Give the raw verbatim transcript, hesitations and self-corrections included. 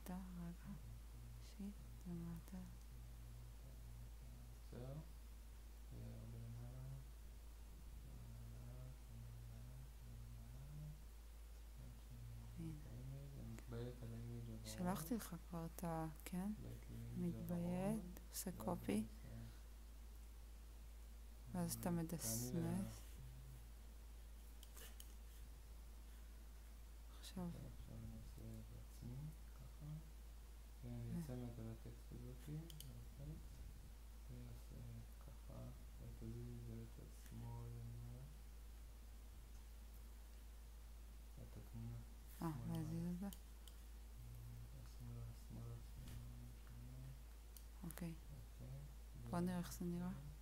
למטה, רגע. שיט, למטה. עוצר. הרבה למעלה. שלחתי לך כבר את ה... כן? מתביית, עושה קופי. ואז אתה מדסמס. עכשיו. עכשיו אני עושה בעצמי, ככה. ואני יוצא מהדבר הטקסט הזאתי, ויעשה ככה, ותזיז את זה לצד שמאל למעלה. את התמונה. אה, להזיז את זה? שמאלה, שמאלה, שמאלה. אוקיי. בוא נראה איך זה נראה.